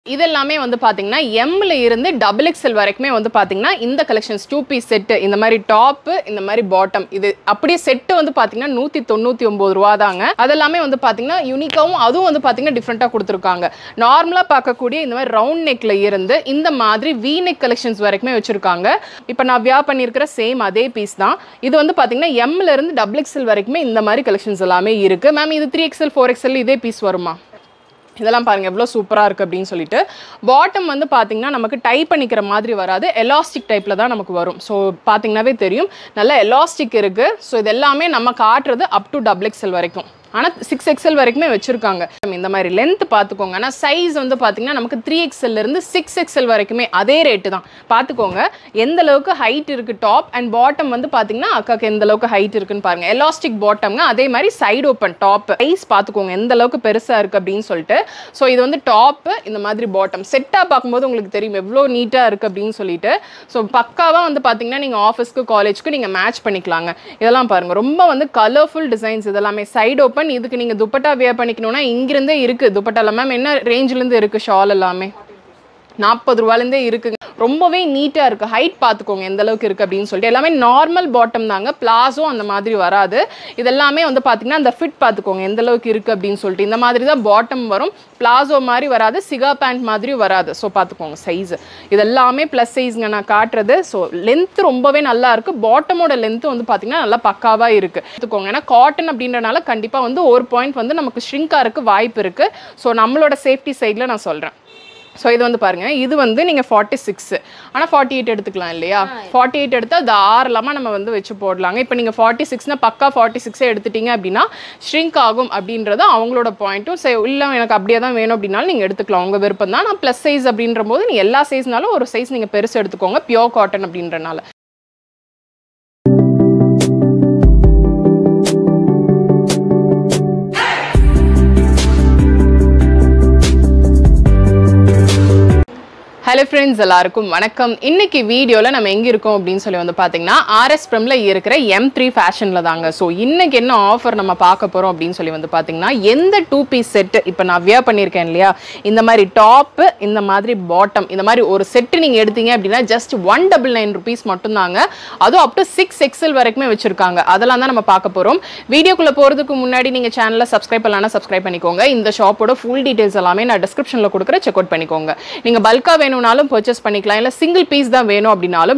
இதெல்லாமே வந்து பாத்தீங்கன்னா M ல இருந்து XXL வரைக்குமே வந்து பாத்தீங்கன்னா இந்த கலெக்ஷன்ஸ் 2 பீஸ் செட் இந்த மாதிரி டாப் இந்த மாதிரி பாட்டம் இது அப்படியே செட் வந்து பாத்தீங்கன்னா 199 ரூபாய் தாங்க. அதெல்லாமே வந்து பாத்தீங்கன்னா யூனிக்காவும் அதுவும் வந்து பாத்தீங்கன்னா டிஃபரெண்டா கொடுத்திருக்காங்க. நார்மலா பார்க்கக்கூடிய இந்த மாதிரி ரவுண்ட் நெக்ல இருந்து இந்த மாதிரி V நெக் கலெக்ஷன்ஸ் வரைக்குமே வச்சிருக்காங்க. இப்போ நான் வியா பண்ணியிருக்கிற சேம் அதே பீஸ் தான். இது வந்து பாத்தீங்கன்னா M ல இருந்து XXL வரைக்குமே இந்த மாதிரி கலெக்ஷன்ஸ் எல்லாமே இருக்கு. மேம் இது 3XL 4XL இதே பீஸ் வருமா? இதெல்லாம் பாருங்க எவ்வளோ சூப்பராக இருக்குது அப்படின்னு சொல்லிட்டு பாட்டம் வந்து பார்த்தீங்கன்னா நமக்கு டைப் பண்ணிக்கிற மாதிரி வராது, எலாஸ்டிக் டைப்பில் தான் நமக்கு வரும். ஸோ பார்த்தீங்கன்னாவே தெரியும் நல்ல எலாஸ்டிக் இருக்குது. ஸோ இது எல்லாமே நம்ம காட்டுறது அப் டு XXL வரைக்கும், ஆனால் 6XL வரைக்குமே வச்சுருக்காங்க. இந்த மாதிரி லென்த் பார்த்துக்கோங்க. ஆனால் சைஸ் வந்து பார்த்தீங்கன்னா நமக்கு 3XL இருந்து 6XL வரைக்குமே அதே ரேட்டு தான். பார்த்துக்கோங்க எந்த அளவுக்கு ஹைட் இருக்குது டாப் அண்ட் பாட்டம் வந்து பார்த்தீங்கன்னா அக்காக்கு எந்த அளவுக்கு ஹைட் இருக்குன்னு பாருங்கள். எலாஸ்டிக் பாட்டம்ங்க, அதே மாதிரி சைடு ஓப்பன் டாப். சைஸ் பார்த்துக்கோங்க எந்த அளவுக்கு பெருசாக இருக்குது அப்படின்னு சொல்லிட்டு. ஸோ இது வந்து டாப்பு, இந்த மாதிரி பாட்டம் செட்டாக பார்க்கும்போது உங்களுக்கு தெரியும் எவ்வளோ நீட்டாக இருக்குது அப்படின்னு சொல்லிட்டு. ஸோ பக்காவாக வந்து பார்த்தீங்கன்னா நீங்கள் ஆஃபீஸ்க்கு காலேஜ்க்கு நீங்கள் மேட்ச் பண்ணிக்கலாங்க. இதெல்லாம் பாருங்கள் ரொம்ப வந்து கலர்ஃபுல் டிசைன்ஸ். இதெல்லாமே சைடு ஓப்பன். இதுக்கு நீங்க துப்பட்டா வியர் பண்ணிக்கணும்னா இங்கிருந்தே இருக்கு துப்பட்டால. மேம் என்ன ரேஞ்சில இருந்து இருக்கு ஷால் எல்லாமே? 40 ரூபாயில இருந்தே இருக்குங்க. ரொம்பவே நீட்டா இருக்கு. ஹைட் பார்த்துக்கோங்க எந்த அளவுக்கு இருக்கு அப்படின்னு சொல்லிட்டு. எல்லாமே நார்மல் பாட்டம் தாங்க, பிளாசோ அந்த மாதிரி வராது. இதெல்லாமே வந்து பார்த்தீங்கன்னா அந்த ஃபிட் பார்த்துக்கோங்க எந்த அளவுக்கு இருக்கு அப்படின்னு சொல்லிட்டு. இந்த மாதிரி தான் பாட்டம் வரும், பிளாசோ மாதிரி வராது, சிகா பேண்ட் மாதிரியும் வராது. ஸோ பார்த்துக்கோங்க சைஸ் இதெல்லாமே ப்ளஸ் சைஸ்ங்க நான் காட்டுறது. ஸோ லென்த் ரொம்பவே நல்லா இருக்கு. பாட்டமோட லென்த் வந்து பார்த்தீங்கன்னா நல்லா பக்காவாக இருக்கு. பார்த்துக்கோங்க ஏன்னா காட்டன் அப்படின்றனால கண்டிப்பாக வந்து ஒரு பாயிண்ட் வந்து நமக்கு ஷ்ரிங்காக இருக்கு வாய்ப்பு இருக்கு. ஸோ நம்மளோட சேஃப்டி சைடில் நான் சொல்கிறேன். ஸோ இது வந்து பாருங்கள், இது வந்து நீங்கள் 46 ஆனால் 48 எடுத்துக்கலாம் இல்லையா? 48 எடுத்தால் தாராளமாக நம்ம வந்து வச்சு போடலாங்க. இப்போ நீங்கள் 46னா பக்கா 46 எடுத்துட்டீங்க அப்படின்னா ஷ்ரிங்க் ஆகும் அப்படின்றது அவங்களோட பாயிண்ட்டும். இல்லை எனக்கு அப்படியே தான் வேணும் அப்படின்னாலும் நீங்கள் எடுத்துக்கலாம், உங்கள் விருப்பம் தான். நான் ப்ளஸ் சைஸ் அப்படின்ற போது நீங்கள் எல்லா சைஸ்னாலும் ஒரு சைஸ் நீங்கள் பெருசு எடுத்துக்கோங்க, பியோர் காட்டன் அப்படின்றனால. ஹலோ ஃப்ரெண்ட்ஸ், எல்லாருக்கும் வணக்கம். இன்னைக்கு வீடியோவில் நம்ம எங்கே இருக்கோம் அப்படின்னு சொல்லி வந்து பார்த்தீங்கன்னா RS Premல இருக்கிற M3 ஃபேஷனில் தாங்க. ஸோ இன்னைக்கு என்ன ஆஃபர் நம்ம பார்க்க போகிறோம் அப்படின்னு சொல்லி வந்து பார்த்தீங்கன்னா எந்த 2 பீஸ் செட்டு இப்போ நான் வியர் பண்ணியிருக்கேன் இல்லையா, இந்த மாதிரி டாப்பு இந்த மாதிரி பாட்டம் இந்த மாதிரி ஒரு செட்டு நீங்கள் எடுத்தீங்க அப்படின்னா ஜஸ்ட் 199 rupees மட்டும்தாங்க. அதுவும் அப் டு 6XL வரைக்குமே வச்சுருக்காங்க. அதெல்லாம் தான் நம்ம பார்க்க போகிறோம். வீடியோக்குள்ளே போகிறதுக்கு முன்னாடி நீங்கள் சேனலை சப்ஸ்கிரைப் பண்ணலாம்னா சப்ஸ்கிரைப் பண்ணிக்கோங்க. இந்த ஷாப்போட ஃபுல் டீட்டெயில்ஸ் எல்லாமே நான் டிஸ்கிரிப்ஷனில் கொடுக்குற செக் அவுட் பண்ணிக்கோங்க. நீங்கள் பல்காக வேணும் பர்ச்சேஸ் பண்ணிக்கலாம், இல்ல சிங்கிள் பீஸ் தான் வேணும் அப்படினாலும்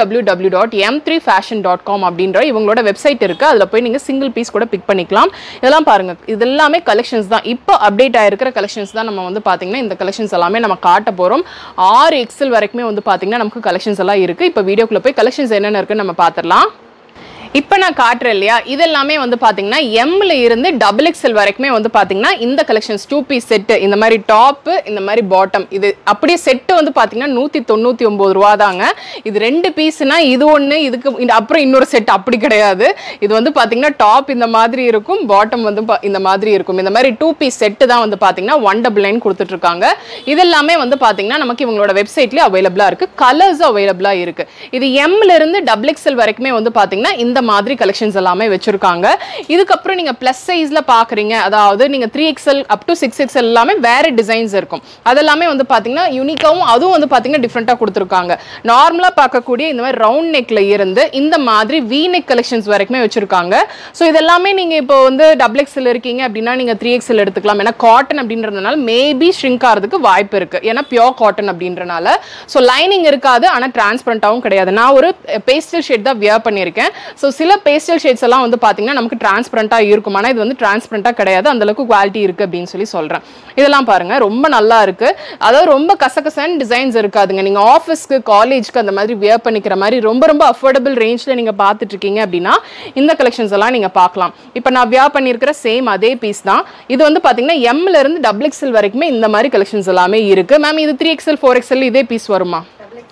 www.m3fashion.com அப்படின்ற இவங்களோட வெப்சைட் இருக்கு. அதுல போய் நீங்க சிங்கிள் பீஸ் கூட பிக் பண்ணிக்கலாம். இதெல்லாம் பாருங்க, இது எல்லாமே கலெக்ஷன்ஸ் தான். இப்போ அப்டேட் ஆயிருக்கிற கலெக்ஷன்ஸ் தான் நம்ம வந்து பாத்தீங்கன்னா இந்த கலெக்ஷன்ஸ் எல்லாமே நம்ம காட்ட போறோம். 6XL வரைக்குமே வந்து பாத்தீங்கன்னா நமக்கு கலெக்ஷன்ஸ் எல்லாம் இருக்கு. இப்போ வீடியோக்குள்ள போய் கலெக்ஷன்ஸ் என்னென்ன இருக்குன்னு நம்ம பாத்திரலாம். இப்போ நான் காட்டுறேன் இல்லையா, இதெல்லாமே வந்து பார்த்தீங்கன்னா M ல இருந்து XXL வரைக்குமே வந்து பார்த்தீங்கன்னா இந்த கலெக்ஷன்ஸ் 2 பீஸ் செட்டு இந்த மாதிரி டாப்பு இந்த மாதிரி பாட்டம் இது அப்படியே செட்டு வந்து பார்த்தீங்கன்னா 199 ரூபா தாங்க. இது 2 பீஸ்னா இது ஒன்று, இதுக்கு அப்புறம் இன்னொரு செட் அப்படி கிடையாது. இது வந்து பார்த்தீங்கன்னா டாப் இந்த மாதிரி இருக்கும், பாட்டம் வந்து இந்த மாதிரி இருக்கும். இந்த மாதிரி 2 பீஸ் செட்டு தான் வந்து பார்த்தீங்கன்னா 199 கொடுத்துட்டு இருக்காங்க. இதெல்லாமே வந்து பார்த்தீங்கன்னா நமக்கு இவங்களோட வெப்சைட்லேயே அவைலபிளாக இருக்கு, கலர்ஸும் அவைலபிளாக இருக்கு. இது M ல இருந்து XXL வரைக்குமே வந்து பார்த்தீங்கன்னா இந்த மாதிரி கலெக்ஷன்ஸ் எல்லாமே வச்சிருக்காங்க. இதுக்கப்புறம் நீங்க பிளஸ் சைஸ்ல பாக்குறீங்க, அதாவது நீங்க 3XL அப் டு 6XL எல்லாமே வேற டிசைன்ஸ் இருக்கும். அதெல்லாமே வந்து பாத்தீங்கன்னா யூனிக்காவும் அதுவும் வந்து பாத்தீங்கன்னா டிஃபரெண்டா கொடுத்திருக்காங்க. நார்மலா பார்க்கக்கூடிய இந்த மாதிரி ரவுண்ட் நெக்ல இருந்து இந்த மாதிரி V நெக் கலெக்ஷன்ஸ் வரைக்குமே வச்சிருக்காங்க. ஸோ இதெல்லாமே நீங்க இப்போ வந்து XXL இருக்கீங்க அப்படின்னா நீங்க 3XL எடுத்துக்கலாம். ஏன்னா காட்டன் அப்படின்றதுனால மேபி ஷ்ரிங்க் ஆகிறதுக்கு வாய்ப்பு இருக்கு, ஏன்னா பியோர் காட்டன் அப்படின்றனால. ஸோ லைனிங் இருக்காது, ஆனால் டிரான்ஸ்பரண்டாகவும் கிடையாது. நான் ஒரு பேஸ்டல் ஷேட் தான் வியர் பண்ணியிருக்கேன். ஸோ சில பேஸ்டல் ஷேட்ஸ் எல்லாம் வந்து பார்த்தீங்கன்னா நமக்கு டிரான்ஸ்பரண்டாக இருக்கும், ஆனால் இது வந்து டிரான்ஸ்பரண்டாக கிடையாது, அந்த அளவுக்கு குவாலிட்டி இருக்குது அப்படின்னு சொல்லி சொல்கிறேன். இதெல்லாம் பாருங்கள் ரொம்ப நல்லா இருக்குது. அதாவது ரொம்ப கசகசன்னு டிசைன்ஸ் இருக்காதுங்க. நீங்கள் ஆஃபீஸ்க்கு காலேஜ்க்கு அந்த மாதிரி வியர் பண்ணிக்கிற மாதிரி ரொம்ப ரொம்ப அஃபோர்டபுள் ரேஞ்சில் நீங்கள் பார்த்துட்டு இருக்கீங்க அப்படின்னா இந்த கலெக்ஷன்ஸ் எல்லாம் நீங்கள் பார்க்கலாம். இப்போ நான் வியர் பண்ணியிருக்கிற சேம் அதே பீஸ் தான். இது வந்து பார்த்தீங்கன்னா M ல இருந்து XXL வரைக்குமே இந்த மாதிரி கலெக்ஷன்ஸ் எல்லாமே இருக்குது. மேம் இது 3XL 4XL இதே பீஸ் வருமா?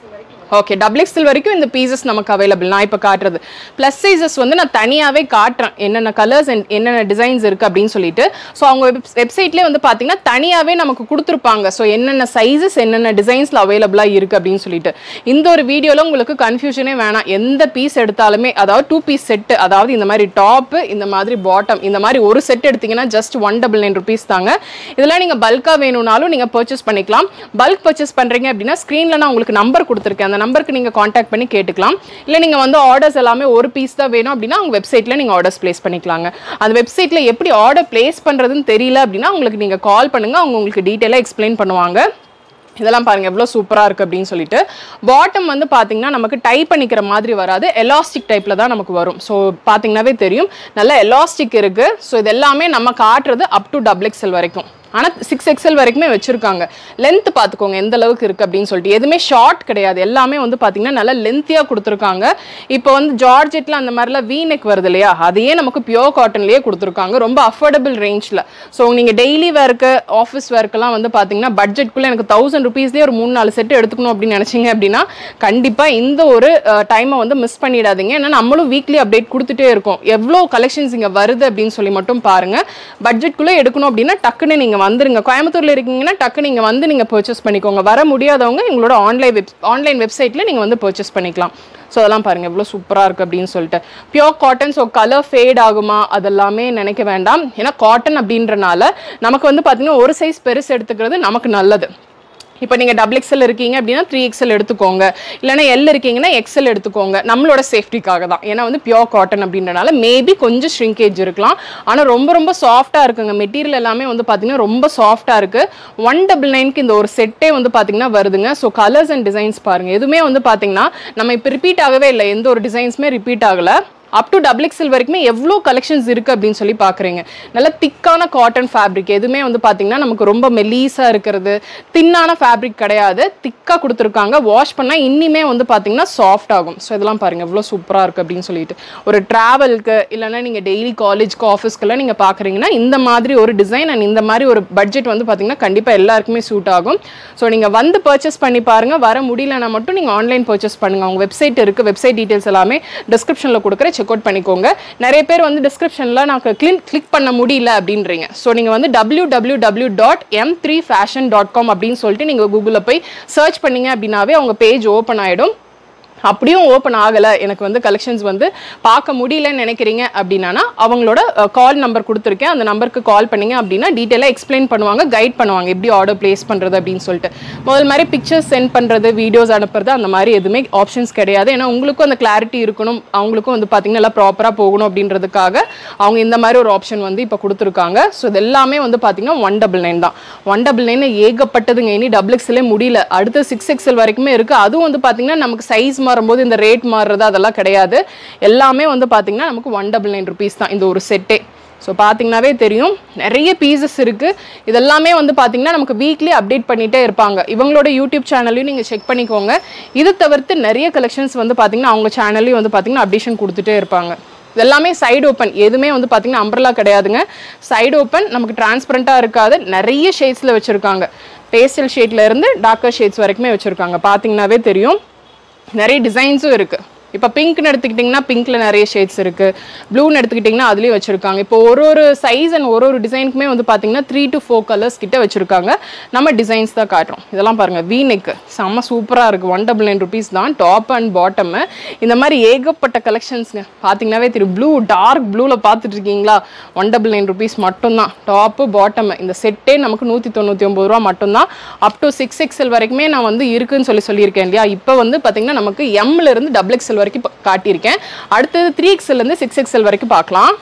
ஓகே, டபுள் எக்ஸ்எல் வரைக்கும் இந்த பீசஸ் நமக்கு அவைலபிள். நான் இப்போ காட்டுறது ப்ளஸ் சைஸஸ் வந்து நான் தனியாகவே காட்டுறேன், என்னென்ன கலர்ஸ் அண்ட் என்னென்ன டிசைன்ஸ் இருக்குது அப்படின்னு சொல்லிட்டு. ஸோ அவங்க வெப்சைட்லேயே வந்து பார்த்தீங்கன்னா தனியாகவே நமக்கு கொடுத்துருப்பாங்க. ஸோ என்னென்ன சைஸஸ் என்னென்ன டிசைன்ஸில் அவைலபிளாக இருக்குது அப்படின்னு சொல்லிட்டு. இந்த ஒரு வீடியோவில் உங்களுக்கு கன்ஃபியூஷனே வேணாம். எந்த பீஸ் எடுத்தாலுமே, அதாவது 2 பீஸ் செட்டு, அதாவது இந்த மாதிரி டாப்பு இந்த மாதிரி பாட்டம் இந்த மாதிரி ஒரு செட் எடுத்தீங்கன்னா ஜஸ்ட் 199 rupees தாங்க. இதெல்லாம் நீங்கள் பல்காக வேணும்னாலும் நீங்கள் பர்ச்சேஸ் பண்ணிக்கலாம். பல்க் பர்ச்சேஸ் பண்ணுறீங்க அப்படின்னா ஸ்க்ரீனில் நான் உங்களுக்கு நம்பர் கொடுத்துருக்கேன், அந்த நம்பருக்கு நீங்கள் காண்டாக்ட் பண்ணி கேட்டுக்கலாம். இல்லை நீங்கள் வந்து ஆர்டர்ஸ் எல்லாமே ஒரு பீஸ் தான் வேணும் அப்படின்னா அவங்க வெப்சைட்டில் நீங்கள் ஆர்டர்ஸ் பிளேஸ் பண்ணிக்கலாங்க. அந்த வெப்சைட்டில் எப்படி ஆர்டர் பிளேஸ் பண்ணுறதுன்னு தெரியல அப்படின்னா உங்களுக்கு நீங்கள் கால் பண்ணுங்கள், அவங்க உங்களுக்கு டீட்டெயிலாக எக்ஸ்பிளைன் பண்ணுவாங்க. இதெல்லாம் பாருங்க எவ்வளோ சூப்பராக இருக்குது அப்படின்னு சொல்லிட்டு. பாட்டம் வந்து பார்த்தீங்கன்னா நமக்கு டைப் பண்ணிக்கிற மாதிரி வராது, எலாஸ்டிக் டைப்பில் தான் நமக்கு வரும். ஸோ பார்த்தீங்கன்னாவே தெரியும் நல்ல எலாஸ்டிக் இருக்குது. ஸோ இது எல்லாமே நம்ம காட்டுறது அப் டு XXL வரைக்கும். ஆனால் 6XL வரைக்குமே வச்சுருக்காங்க. லென்த் பார்த்துக்கோங்க எந்த அளவுக்கு இருக்குது அப்படின்னு சொல்லிட்டு. எதுவுமே ஷார்ட் கிடையாது, எல்லாமே வந்து பார்த்தீங்கன்னா நல்லா லென்த்தியாக கொடுத்துருக்காங்க. இப்போ வந்து ஜார்ஜெட்டில் அந்த மாதிரிலாம் வீநெக் வருது இல்லையா, அதையே நமக்கு பியோர் காட்டன்லேயே கொடுத்துருக்காங்க, ரொம்ப அஃபோர்டபுள் ரேஞ்சில். ஸோ நீங்கள் டெய்லி வேர்க்கு ஆஃபீஸ் வேர்க்கெல்லாம் வந்து பார்த்தீங்கன்னா பட்ஜெட்குள்ளே எனக்கு 1000 rupeesலேயே ஒரு 3-4 செட்டு எடுத்துக்கணும் அப்படின்னு நினச்சிங்க அப்படின்னா கண்டிப்பாக இந்த ஒரு டைமை வந்து மிஸ் பண்ணிடாதீங்க. ஏன்னா நம்மளும் வீக்லி அப்டேட் கொடுத்துட்டே இருக்கோம், எவ்வளோ கலெக்ஷன்ஸ் இங்கே வருது அப்படின்னு சொல்லி மட்டும் பாருங்கள். பட்ஜெட்குள்ளே எடுக்கணும் அப்படின்னா டக்குன்னு நீங்கள் வந்துருங்க. கோயம்புத்தூர்ல இருக்கீங்கன்னா டக்கு நீங்க வந்து நீங்க பர்ச்சேஸ் பண்ணிக்கோங்க. வர முடியாதவங்க எங்களோட ஆன்லைன் வெப்சைட்ல நீங்க வந்து பர்ச்சேஸ் பண்ணிக்கலாம். ஸோ அதெல்லாம் பாருங்க எவ்வளோ சூப்பராக இருக்குது அப்படின்னு சொல்லிட்டு. Pure cotton, so colour fade ஆகுமா அதெல்லாமே நினைக்க வேண்டாம். ஏன்னா காட்டன் அப்படின்றனால நமக்கு வந்து பார்த்தீங்கன்னா ஒரு சைஸ் பெருசு எடுத்துக்கிறது நமக்கு நல்லது. இப்போ நீங்கள் XXL இருக்கீங்க அப்படின்னா 3XL எடுத்துக்கோங்க, இல்லைனா L இருக்கீங்கன்னா XL எடுத்துக்கோங்க, நம்மளோட சேஃப்டிக்காக தான். ஏன்னா வந்து பியோர் காட்டன் அப்படின்றனால மேபி கொஞ்சம் ஷ்ரிங்கேஜ் இருக்கலாம், ஆனால் ரொம்ப ரொம்ப சாஃப்டாக இருக்குங்க. மெட்டீரியல் எல்லாமே வந்து பார்த்தீங்கன்னா ரொம்ப சாஃப்டாக இருக்குது. 199க்கு இந்த ஒரு செட்டே வந்து பார்த்தீங்கன்னா வருதுங்க. ஸோ கலர்ஸ் அண்ட் டிசைன்ஸ் பாருங்கள், எதுவுமே வந்து பார்த்தீங்கன்னா நம்ம இப்போ ரிப்பீட் ஆகவே இல்லை, எந்த ஒரு டிசைன்ஸுமே ரிப்பீட் ஆகலை. அப் டு XXL வரைக்குமே எவ்வளோ கலெக்ஷன்ஸ் இருக்குது அப்படின்னு சொல்லி பார்க்குறீங்க. நல்ல திக்கான காட்டன் ஃபேப்ரிக், எதுவுமே வந்து பார்த்தீங்கன்னா நமக்கு ரொம்ப மெலீஸாக இருக்கிறது, தின்னான ஃபேப்ரிக் கிடையாது, திக்காக கொடுத்துருக்காங்க. வாஷ் பண்ணால் இன்னிமே வந்து பார்த்தீங்கன்னா சாஃப்ட் ஆகும். ஸோ இதெல்லாம் பாருங்கள் எவ்வளோ சூப்பராக இருக்குது அப்படின்னு சொல்லிட்டு. ஒரு ட்ராவலுக்கு இல்லைனா நீங்கள் டெய்லி காலேஜ்க்கு ஆஃபீஸ்க்கெல்லாம் நீங்கள் பார்க்குறீங்கன்னா இந்த மாதிரி ஒரு டிசைன் அண்ட் இந்த மாதிரி ஒரு பட்ஜெட் வந்து பார்த்தீங்கன்னா கண்டிப்பாக எல்லாருக்குமே சூட் ஆகும். ஸோ நீங்கள் வந்து பர்ச்சேஸ் பண்ணி பாருங்கள். வர முடியலன்னா மட்டும் நீங்கள் ஆன்லைன் பர்ச்சேஸ் பண்ணுங்கள். அவங்க வெப்சைட் இருக்குது, வெப்சைட் டீட்டெயில்ஸ் எல்லாமே டிஸ்கிரிப்ஷனில் கொடுக்குற செக் அவுட் பண்ணிக்கோங்க. நிறைய பேர் வந்து டிஸ்கிரிப்ஷனில் நான் கிளிக் பண்ண முடியல அப்படின்றீங்க. ஸோ நீங்கள் வந்து www.m3fashion.com அப்படின்னு சொல்லிட்டு நீங்கள் கூகுளில் போய் சர்ச் பண்ணீங்க அப்படின்னாவே அவங்க பேஜ் ஓப்பன் ஆகிடும். அப்படியும் ஓப்பன் ஆகலை, எனக்கு வந்து கலெக்ஷன்ஸ் வந்து பார்க்க முடியலன்னு நினைக்கிறீங்க அப்படின்னா அவங்களோட கால் நம்பர் கொடுத்துருக்கேன், அந்த நம்பருக்கு கால் பண்ணிங்க அப்படின்னா டீட்டெயிலாக எக்ஸ்பிளைன் பண்ணுவாங்க, கைட் பண்ணுவாங்க எப்படி ஆர்டர் பிளேஸ் பண்ணுறது அப்படின்னு சொல்லிட்டு. முதல் மாதிரி பிக்சர்ஸ் சென்ட் பண்ணுறது, வீடியோஸ் அனுப்புறது அந்த மாதிரி எதுவுமே ஆப்ஷன்ஸ் கிடையாது. ஏன்னா உங்களுக்கும் அந்த கிளாரிட்டி இருக்கணும், அவங்களுக்கும் வந்து பார்த்தீங்கன்னா எல்லாம் ப்ராப்பராக போகணும் அப்படின்றதுக்காக அவங்க இந்த மாதிரி ஒரு ஆப்ஷன் வந்து இப்போ கொடுத்துருக்காங்க. ஸோ இது எல்லாமே வந்து பார்த்தீங்கன்னா 199 தான். 199 ஏகப்பட்டதுங்க, இனி XXL முடியல, அடுத்து 6XL வரைக்குமே இருக்குது. அதுவும் வந்து பார்த்தீங்கன்னா நமக்கு சைஸ் வரும்போது இந்த ரேட் மாறுறது அதெல்லாம் கிடையாது. எல்லாமே வந்து பார்த்தீங்கன்னா நமக்கு 199 rupees தான் இந்த ஒரு செட்டே. ஸோ பார்த்தீங்கன்னாவே தெரியும் நிறைய பீசஸ் இருக்குது. இதெல்லாமே வந்து பார்த்தீங்கன்னா நமக்கு வீக்லி அப்டேட் பண்ணிகிட்டே இருப்பாங்க. இவங்களோட யூடியூப் சேனல்லையும் நீங்கள் செக் பண்ணிக்கோங்க. இது தவிர்த்து நிறைய கலெக்ஷன்ஸ் வந்து பார்த்தீங்கன்னா அவங்க சேனல்லையும் வந்து பார்த்தீங்கன்னா அப்டேஷன் கொடுத்துட்டே இருப்பாங்க. இதெல்லாமே சைடு ஓப்பன், எதுவுமே வந்து பார்த்தீங்கன்னா அம்பர்லா கிடையாதுங்க. சைடு ஓப்பன், நமக்கு டிரான்ஸ்பரண்ட்டாக இருக்காது. நிறைய ஷேட்ஸில் வச்சுருக்காங்க, பேஸ்டல் ஷேட்ல இருந்து டார்க்கர் ஷேட்ஸ் வரைக்குமே வச்சுருக்காங்க. பார்த்தீங்கன்னாவே தெரியும் நிறைய டிசைன்ஸும் இருக்குது. இப்போ பிங்க்னு எடுத்துக்கிட்டிங்கன்னா பிங்க்ல நிறைய ஷேட்ஸ் இருக்குது, ப்ளூன்னு எடுத்துக்கிட்டிங்கன்னா அதுலேயும் வச்சுருக்காங்க. இப்போ ஒரு சைஸ் அண்ட் ஒரு டிசைனுக்குமே வந்து பார்த்தீங்கன்னா 3 to 4 கலர்ஸ் கிட்ட வச்சுருக்காங்க. நம்ம டிசைன்ஸ் தான் காட்டுறோம். இதெல்லாம் பாருங்கள், வீநெக்கு செம்ம சூப்பராக இருக்குது. 199 rupees தான் டாப் அண்ட் பாட்டமு. இந்த மாதிரி ஏகப்பட்ட கலெக்ஷன்ஸுங்க. பார்த்தீங்கன்னாவே தெரியும், ப்ளூ டார்க் ப்ளூவில் பார்த்துட்டு இருக்கீங்களா, 199 rupees மட்டும்தான் டாப்பு பாட்டமு. இந்த செட்டே நமக்கு 199 ரூபா மட்டும்தான். அப் டு 6XL வரைக்குமே நான் வந்து இருக்குன்னு சொல்லியிருக்கேன் இல்லையா. இப்போ வந்து பார்த்தீங்கன்னா நமக்கு எம்ல இருந்து XXL வரைக்கும் காட்டியிருக்கேன். அடுத்தது 3XL இருந்து 6XL வரைக்கும் பார்க்கலாம்.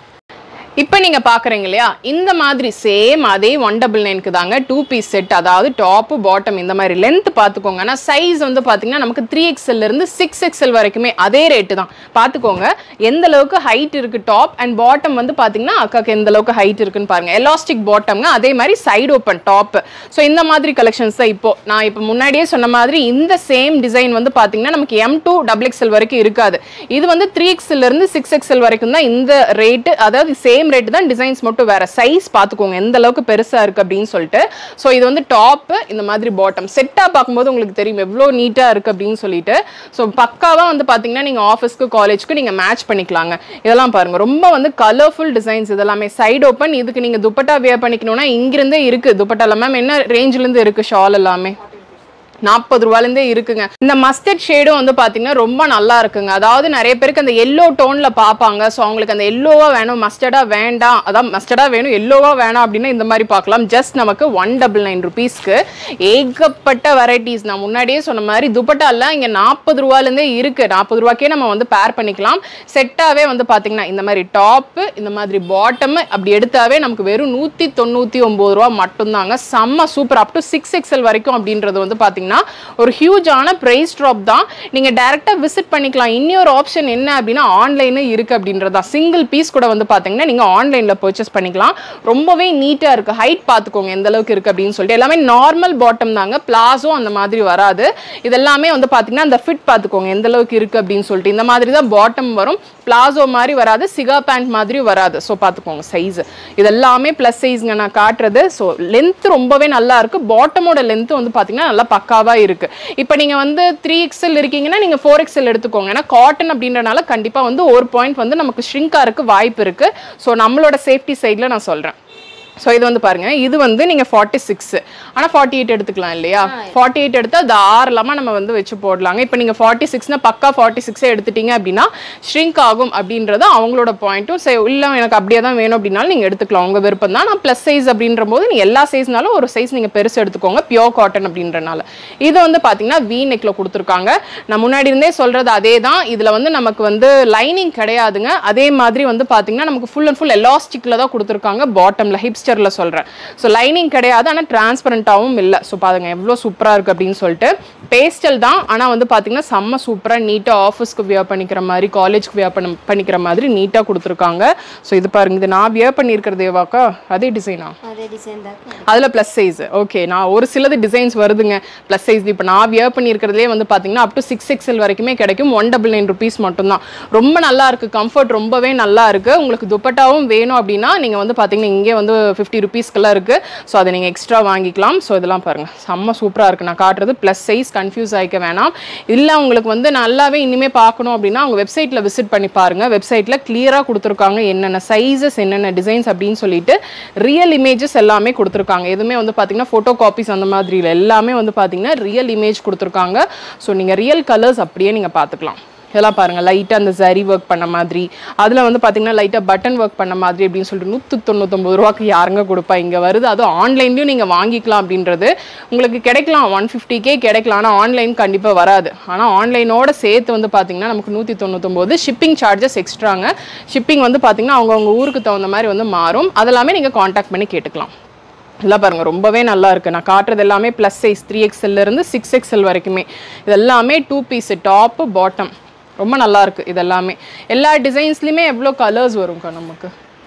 இப்போ நீங்கள் பார்க்குறீங்க இல்லையா, இந்த மாதிரி சேம் அதே 199க்கு தாங்க 2 பீஸ் செட், அதாவது டாப்பு பாட்டம் இந்த மாதிரி லென்த் பார்த்துக்கோங்க. ஆனால் சைஸ் வந்து பார்த்தீங்கன்னா நமக்கு 3XL இருந்து 6XL வரைக்குமே அதே ரேட்டு தான். பார்த்துக்கோங்க எந்த அளவுக்கு ஹைட் இருக்குது. டாப் அண்ட் பாட்டம் வந்து பார்த்தீங்கன்னா அக்காக்கு எந்த அளவுக்கு ஹைட் இருக்குன்னு பாருங்கள். எலாஸ்டிக் பாட்டம்ங்க, அதே மாதிரி சைடு ஓப்பன் டாப்பு. ஸோ இந்த மாதிரி கலெக்ஷன்ஸ் தான் நான் இப்போ முன்னாடியே சொன்ன மாதிரி இந்த சேம் டிசைன் வந்து பார்த்தீங்கன்னா நமக்கு M to XXL வரைக்கும் இருக்காது. இது வந்து 3XL இருந்து 6XL வரைக்கும் தான் இந்த ரேட்டு, அதாவது சேம் சேம் ரேட் தான், டிசைன்ஸ் மட்டும் வேற. சைஸ் பார்த்துக்கோங்க எந்த அளவுக்கு பெருசாக இருக்குது அப்படின்னு சொல்லிட்டு. ஸோ இது வந்து டாப்பு, இந்த மாதிரி பாட்டம் செட்டாக பார்க்கும்போது உங்களுக்கு தெரியும் எவ்வளோ நீட்டாக இருக்குது அப்படின்னு சொல்லிட்டு. ஸோ பக்காவாக வந்து பார்த்தீங்கன்னா நீங்கள் ஆஃபீஸ்க்கு காலேஜ்க்கு நீங்கள் மேட்ச் பண்ணிக்கலாங்க. இதெல்லாம் பாருங்கள் ரொம்ப வந்து கலர்ஃபுல் டிசைன்ஸ். இதெல்லாமே சைடு ஓப்பன். இதுக்கு நீங்கள் துப்பட்டா வியர் பண்ணிக்கணும்னா இங்கிருந்தே இருக்குது துப்பட்டால. மேம் என்ன ரேஞ்சிலேருந்து இருக்குது ஷால் எல்லாமே? 40 ரூபாயிலேருந்தே இருக்குங்க. இந்த மஸ்டர்ட் ஷேடும் வந்து பார்த்தீங்கன்னா ரொம்ப நல்லா இருக்குங்க. அதாவது நிறைய பேருக்கு அந்த எல்லோ டோனில் பார்ப்பாங்க. ஸோ அவங்களுக்கு அந்த எல்லோவாக வேணும், மஸ்டர்டாக வேண்டாம், அதான் மஸ்டர்டாக வேணும் எல்லோவாக வேணாம் அப்படின்னா இந்த மாதிரி பார்க்கலாம். ஜஸ்ட் நமக்கு 199 ருபீஸ்க்கு ஏகப்பட்ட வெரைட்டிஸ். நான் முன்னாடியே சொன்ன மாதிரி துப்பட்டாலாம் இங்கே 40 ரூபாயிலேருந்தே இருக்குது. 40 ரூபாய்க்கே நம்ம வந்து பேர் பண்ணிக்கலாம். செட்டாகவே வந்து பார்த்தீங்கன்னா இந்த மாதிரி டாப்பு, இந்த மாதிரி பாட்டம் அப்படி எடுத்தாவே நமக்கு வெறும் 199 ரூபா மட்டும்தாங்க. செம்ம சூப்பர். அப் டு 6XL வரைக்கும் அப்படின்றது வந்து பார்த்தீங்கன்னா ஒரு ஹியூஜான பிரைஸ் ட்ராப் தான். நீங்க டைரக்டா விசிட் பண்ணிக்கலாம். இன்னொரு ஆப்ஷன் என்ன அப்படின்னா ஆன்லைன் இருக்கு அப்படின்றதா. சிங்கிள் பீஸ் கூட வந்து பாத்தீங்கன்னா நீங்க ஆன்லைன்ல பர்ச்சேஸ் பண்ணிக்கலாம். ரொம்பவே நீட்டா இருக்கு. ஹைட் பாத்துக்கோங்க எந்த அளவுக்கு இருக்கு அப்படின்னு சொல்லிட்டு. எல்லாமே நார்மல் பாட்டம் தாங்க, பிளாசோ அந்த மாதிரி வராது. இதெல்லாமே வந்து பாத்தீங்கன்னா அந்த ஃபிட் பாத்துக்கோங்க எந்த அளவுக்கு இருக்கு அப்படின்னு சொல்லிட்டு. இந்த மாதிரி தான் பாட்டம் வரும், பிளாசோ மாதிரி வராது, சிகா பேண்ட் மாதிரி வராது. ஸோ பார்த்துக்கோங்க சைஸ். இதெல்லாமே ப்ளஸ் சைஸ்ங்க நான் காட்டுறது. ஸோ லென்த் ரொம்பவே நல்லா இருக்கு. பாட்டமோட லென்த் வந்து பார்த்தீங்கன்னா நல்லா பக்காவாக இருக்கு. இப்போ நீங்கள் வந்து 3XL இருக்கீங்கன்னா நீங்கள் 4XL எடுத்துக்கோங்க. ஏன்னா காட்டன் அப்படின்றனால கண்டிப்பாக வந்து ஒரு பாயிண்ட் வந்து நமக்கு ஷ்ரிங்காக இருக்கு வாய்ப்பு இருக்கு. ஸோ நம்மளோட சேஃப்டி சைடில் நான் சொல்கிறேன். ஸோ இது வந்து பாருங்க, இது வந்து நீங்கள் 46 ஆனால் 48 எடுத்துக்கலாம் இல்லையா? 48 எடுத்தால் தாராளமாக நம்ம வந்து வச்சு போடலாங்க. இப்போ நீங்கள் 46னா பக்கா 46 எடுத்துட்டீங்க அப்படின்னா ஷ்ரிங்க் ஆகும் அப்படின்றது அவங்களோட பாயிண்ட்டும். இல்லை எனக்கு அப்படியே தான் வேணும் அப்படின்னாலும் நீங்கள் எடுத்துக்கலாம், உங்கள் விருப்பம் தான். நான் ப்ளஸ் சைஸ் அப்படின்ற போது நீங்கள் எல்லா சைஸ்னாலும் ஒரு சைஸ் நீங்கள் பெருசு எடுத்துக்கோங்க, பியோர் காட்டன் அப்படின்றனால. இது வந்து பார்த்தீங்கன்னா வி நெக்கில் கொடுத்துருக்காங்க. நான் முன்னாடி இருந்தே சொல்கிறது அதே தான். இதில் வந்து நமக்கு வந்து லைனிங் கிடையாதுங்க. அதே மாதிரி வந்து பார்த்தீங்கன்னா நமக்கு ஃபுல் அண்ட் ஃபுல் எலாஸ்டிக்கில் தான் கொடுத்துருக்காங்க. பாட்டமில் ஹிப்ஸ் சொல்றேன். சோ லைனிங் கிடையாது, ஆனா டிரான்ஸ்பரண்டாவும் இல்ல. சோ பாருங்க எவ்வளவு சூப்பரா இருக்கு அப்படின்னு சொல்லிட்டு. பேஸ்டல் தான், ஆனா வந்து பாத்தீங்கன்னா செம்ம சூப்பரா நீட்டா ஆஃபீஸ்க்கு வியர் பண்ணிக்கிற மாதிரி, காலேஜ்க்கு வியர் பண்ணிக்கிற மாதிரி நீட்டா கொடுத்துருக்காங்க. சோ இது பாருங்க, இது நான் வியர் பண்ணியிருக்கிறதேவாக்கா அதே டிசைனா? அதே டிசைன் தான். அதுல பிளஸ் சைஸ். ஓகே, நான் ஒரு சிலது டிசைன்ஸ் வருதுங்க பிளஸ் சைஸ். இப்போ நான் வியர் பண்ணியிருக்கிறதுலே வந்து பாத்தீங்கன்னா அப் டு 6XL வரைக்குமே கிடைக்கும். 199 ருபீஸ் மட்டும் தான். ரொம்ப நல்லா இருக்கு, கம்ஃபர்ட் ரொம்பவே நல்லா இருக்கு. உங்களுக்கு துப்பட்டாவும் வேணும் அப்படின்னா நீங்க வந்து பாத்தீங்கன்னா இங்கே வந்து 50 ருபீஸ்க்கெல்லாம் இருக்கு. ஸோ அதை நீங்கள் எக்ஸ்ட்ரா வாங்கிக்கலாம். ஸோ இதெல்லாம் பாருங்க செம்ம சூப்பராக இருக்கு. நான் காட்டுறது ப்ளஸ் சைஸ், கன்ஃபியூஸ் ஆகிக்க வேணாம். இல்லை உங்களுக்கு வந்து நல்லாவே இனிமேல் பார்க்கணும் அப்படின்னா அவங்க வெப்சைட்டில் விசிட் பண்ணி பாருங்க. வெப்சைட்டில் கிளியராக கொடுத்துருக்காங்க என்னென்ன சைஸஸ், என்னென்ன டிசைன்ஸ் அப்படின்னு சொல்லிட்டு ரியல் இமேஜஸ் எல்லாமே கொடுத்துருக்காங்க. எதுவுமே வந்து பார்த்தீங்கன்னா ஃபோட்டோ காப்பீஸ் அந்த மாதிரி இல்லை, எல்லாமே வந்து பார்த்தீங்கன்னா ரியல் இமேஜ் கொடுத்துருக்காங்க. ஸோ நீங்கள் ரியல் கலர்ஸ் அப்படியே நீங்கள் பார்த்துக்கலாம். இதெல்லாம் பாருங்கள், லைட்டாக அந்த ஜரி ஒர்க் பண்ண மாதிரி, அதில் வந்து பார்த்தீங்கன்னா லைட்டாக பட்டன் ஒர்க் பண்ண மாதிரி அப்படின்னு சொல்லிட்டு 199 ரூபாய்க்கு யாருங்க கொடுப்பா? இங்கே வருது. அதுவும் ஆன்லைன்லேயும் நீங்கள் வாங்கிக்கலாம் அப்படின்றது உங்களுக்கு கிடைக்கலாம். 150K கிடைக்கலாம், ஆனால் ஆன்லைன் கண்டிப்பாக வராது. ஆனால் ஆன்லைனோட சேர்த்து வந்து பார்த்தீங்கன்னா நமக்கு 199. Shipping charges எக்ஸ்ட்ராங்க. ஷிப்பிங் வந்து பார்த்தீங்கன்னா அவங்கவுங்க ஊருக்கு தகுந்த மாதிரி வந்து மாறும். அதெல்லாமே நீங்கள் காண்டாக்ட் பண்ணி கேட்டுக்கலாம். இதெல்லாம் பாருங்கள் ரொம்பவே நல்லா இருக்குது. நான் காட்டுறது எல்லாமே ப்ளஸ் சைஸ் 3XLலேருந்து 6XL வரைக்குமே. இதெல்லாமே 2 பீஸ் டாப்பு பாட்டம். ரொம்ப நல்லா இருக்கு. இதெல்லாமே எல்லா டிசைன்ஸ்லயுமே எவ்வளோ கலர்ஸ் வரும்க்கா நமக்கு?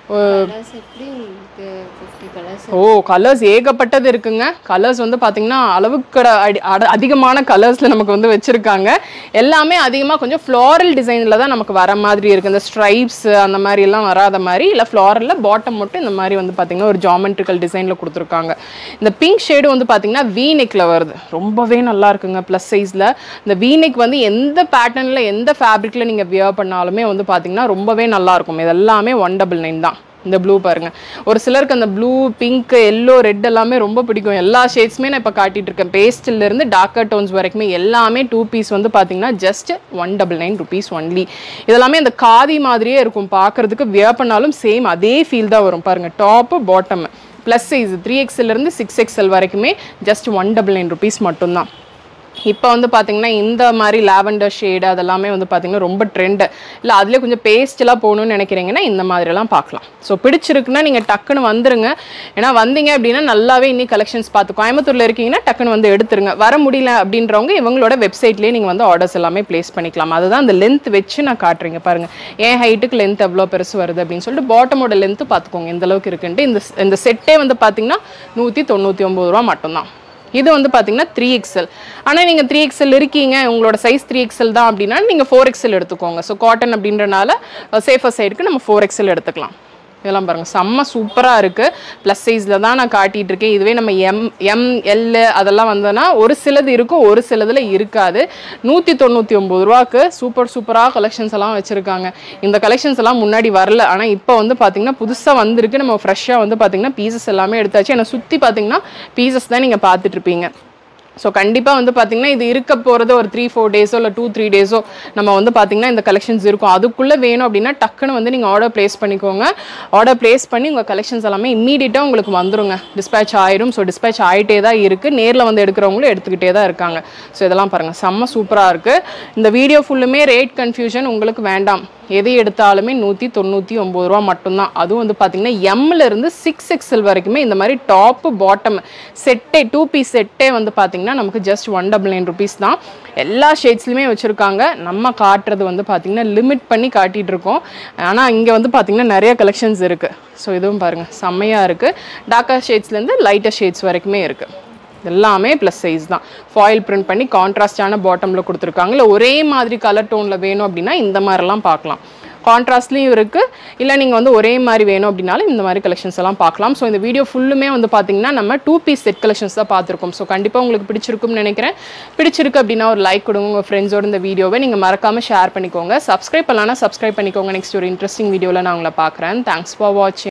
ஓ கலர்ஸ் ஏகப்பட்டது இருக்குங்க. கலர்ஸ் வந்து பார்த்தீங்கன்னா அளவுக்கு அதிகமான கலர்ஸில் நமக்கு வந்து வச்சுருக்காங்க. எல்லாமே அதிகமாக கொஞ்சம் ஃப்ளாரல் டிசைனில் தான் நமக்கு வர மாதிரி இருக்குது. இந்த ஸ்ட்ரைப்ஸ் அந்த மாதிரி எல்லாம் வராத மாதிரி, இல்லை ஃப்ளாரலில் பாட்டம் மட்டும் இந்த மாதிரி வந்து பார்த்தீங்கன்னா ஒரு ஜாமெட்ரிக்கல் டிசைனில் கொடுத்துருக்காங்க. இந்த பிங்க் ஷேடு வந்து பார்த்தீங்கன்னா வி நெக்கில் வருது. ரொம்பவே நல்லா இருக்குங்க ப்ளஸ் சைஸில். இந்த வி நெக் வந்து எந்த பேட்டர்னில் எந்த ஃபேப்ரிக்கில் நீங்கள் வியர் பண்ணாலுமே வந்து பார்த்தீங்கன்னா ரொம்பவே நல்லாயிருக்கும். இது எல்லாமே 199 தான். இந்த ப்ளூ பாருங்க, ஒரு சிலருக்கு அந்த ப்ளூ, பிங்க், எல்லோ, ரெட் எல்லாமே ரொம்ப பிடிக்கும். எல்லா ஷேட்ஸுமே நான் இப்போ காட்டிட்டு இருக்கேன். பேஸ்டிலிருந்து டார்க்கர் டோன்ஸ் வரைக்குமே எல்லாமே 2 பீஸ் வந்து பார்த்தீங்கன்னா ஜஸ்ட் 199 ருபீஸ் ஒன்லி. இதெல்லாமே அந்த காதி மாதிரியே இருக்கும் பார்க்கறதுக்கு. வியர் பண்ணாலும் சேம் அதே ஃபீல் தான் வரும். பாருங்க டாப்பு பாட்டம் ப்ளஸ் சைஸ் 3XLலேருந்து 6XL வரைக்குமே ஜஸ்ட் 199 ருபீஸ் மட்டும்தான். இப்போ வந்து பார்த்தீங்கன்னா இந்த மாதிரி லாவெண்டர் ஷேடு அதெல்லாமே வந்து பார்த்தீங்கன்னா ரொம்ப ட்ரெண்டு. இல்லை அதிலே கொஞ்சம் பேஸ்டெல்லாம் போகணுன்னு நினைக்கிறீங்கன்னா இந்த மாதிரிலாம் பார்க்கலாம். ஸோ பிடிச்சிருக்குன்னா நீங்கள் டக்குன்னு வந்துருங்க. ஏன்னா வந்தீங்க அப்படின்னா நல்லாவே இன்னி கலெக்ஷன்ஸ் பார்த்து கோயம்புத்தூரில் இருக்கீங்கன்னா டக்குன்னு வந்து எடுத்துருங்க. வர முடியல அப்படின்றவங்க இவங்களோட வெப்சைட்லேயே நீங்கள் வந்து ஆர்டர்ஸ் எல்லாமே ப்ளேஸ் பண்ணிக்கலாம். அதுதான் அந்த லென்த் வச்சு நான் காட்டுறீங்க பாருங்கள். என் ஹைட்டுக்கு லென்த் எவ்வளோ பெருசு வருது அப்படின்னு சொல்லிட்டு பாட்டமோட லென்த்து பார்த்துக்கோங்க எந்த அளவுக்கு இருக்குன்ட்டு. இந்த செட்டே வந்து பார்த்தீங்கன்னா 199 ரூபா மட்டும்தான். இது வந்து பார்த்தீங்கன்னா 3XL. ஆனால் நீங்கள் 3XL இருக்கீங்க, உங்களோட சைஸ் 3XL தான் அப்படின்னா நீங்கள் 4XL எடுத்துக்கோங்க. ஸோ காட்டன் அப்படின்றனால சேஃபர் சைடுக்கு நம்ம 4XL எடுத்துக்கலாம். இதெல்லாம் பாருங்கள் செம்ம சூப்பராக இருக்குது. ப்ளஸ் சைஸில் தான் நான் காட்டிகிட்டு இருக்கேன். இதுவே நம்ம எல் அதெல்லாம் வந்தோன்னா ஒரு சிலது இருக்கும், ஒரு சிலதில் இருக்காது. 199 ரூபாய்க்கு சூப்பராக கலெக்ஷன்ஸ் எல்லாம் வச்சுருக்காங்க. இந்த கலெக்ஷன்ஸ் எல்லாம் முன்னாடி வரல, ஆனால் இப்போ வந்து பார்த்திங்கன்னா புதுசாக வந்திருக்கு. நம்ம ஃப்ரெஷ்ஷாக வந்து பார்த்திங்கன்னா பீசஸ் எல்லாமே எடுத்தாச்சு. ஏன்னா சுற்றி பார்த்திங்கன்னா பீசஸ் தான் நீங்கள் பார்த்துட்ருப்பீங்க. ஸோ கண்டிப்பாக வந்து பார்த்திங்கன்னா இது இருக்க போகிறது ஒரு 3-4 டேஸோ இல்லை 2-3 டேஸோ நம்ம வந்து பார்த்திங்கன்னா இந்த கலெக்ஷன்ஸ் இருக்கும். அதுக்குள்ளே வேணும் அப்படின்னா டக்குன்னு வந்து நீங்கள் ஆர்டர் ப்ளேஸ் பண்ணிக்கோங்க. ஆர்டர் ப்ளேஸ் பண்ணி உங்கள் கலெக்ஷன்ஸ் எல்லாமே இம்மீடியட்டாக உங்களுக்கு வந்துருங்க. டிஸ்பேச் ஆயிடும். ஸோ டிஸ்பேச் ஆகிட்டே தான் இருக்குது. நேரில் வந்து எடுக்கிறவங்களும் எடுத்துக்கிட்டே தான் இருக்காங்க. ஸோ இதெல்லாம் பாருங்கள் செம்ம சூப்பராக இருக்குது. இந்த வீடியோ ஃபுல்லுமே ரேட் கன்ஃபியூஷன் உங்களுக்கு வேண்டாம். எது எடுத்தாலுமே 199 ரூபா மட்டும்தான். அதுவும் வந்து பார்த்திங்கன்னா எம்மிலேருந்து 6XL வரைக்குமே இந்த மாதிரி டாப்பு பாட்டம் செட்டே 2 பீஸ் செட்டே வந்து பார்த்திங்கன்னா நமக்கு ஜஸ்ட் 199 rupees தான். எல்லா ஷேட்ஸ்லையுமே வச்சுருக்காங்க. நம்ம காட்டுறது வந்து பார்த்திங்கன்னா லிமிட் பண்ணி காட்டிகிட்டு இருக்கோம். ஆனால் இங்கே வந்து பார்த்திங்கன்னா நிறைய கலெக்ஷன்ஸ் இருக்குது. ஸோ இதுவும் பாருங்கள் செம்மையாக இருக்குது. டார்க்கர் ஷேட்ஸ்லேருந்து லைட்டர் ஷேட்ஸ் வரைக்குமே இருக்குது. எல்லாமே ப்ளஸ் சைஸ் தான். ஃபாயில் பிரிண்ட் பண்ணி கான்ட்ராஸ்டான பாட்டமில் கொடுத்துருக்காங்க. இல்லை ஒரே மாதிரி கலர் டோனில் வேணும் அப்படின்னா இந்த மாதிரிலாம் பார்க்கலாம். கான்ட்ராஸ்ட்லேயும் இருக்குது. இல்லை நீங்கள் வந்து ஒரே மாதிரி வேணும் அப்படின்னாலும் இந்த மாதிரி கலெக்ஷன்ஸ் எல்லாம் பார்க்கலாம். ஸோ இந்த வீடியோ ஃபுல்லுமே வந்து பார்த்திங்கன்னா நம்ம 2 பீஸ் செட் கலெக்ஷன்ஸ் தான் பார்த்துருக்கோம். ஸோ கண்டிப்பாக உங்களுக்கு பிடிச்சிருக்கும்னு நினைக்கிறேன். பிடிச்சிருக்கு அப்படின்னா ஒரு லைக் கொடுங்க. உங்கள் ஃப்ரெண்ட்ஸோட இந்த வீடியோவை நீங்கள் மறக்காமல் ஷேர் பண்ணிக்கோங்க. சப்ஸ்கிரைப் பண்ணலான்னா சப்ஸ்கிரைப் பண்ணிக்கோங்க. நெக்ஸ்ட் ஒரு இன்ட்ரெஸ்டிங் வீடியோவில் நான் உங்களை பார்க்குறேன். தேங்க்ஸ் ஃபார் வாட்சிங்.